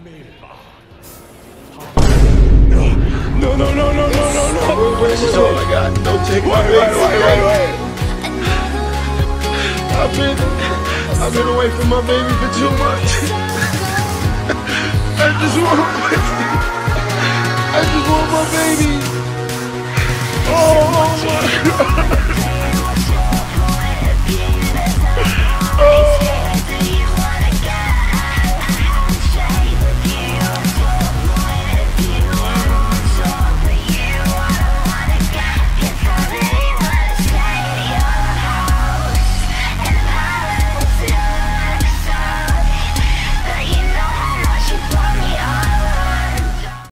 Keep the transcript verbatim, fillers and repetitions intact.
No, no, no, no, no, no, no. This is all I got. Don't take my Wait, wait, wait, wait, wait. I've been, I've been away from my baby for too much. I just want my baby. I just want my baby. Oh, oh my God. Oh.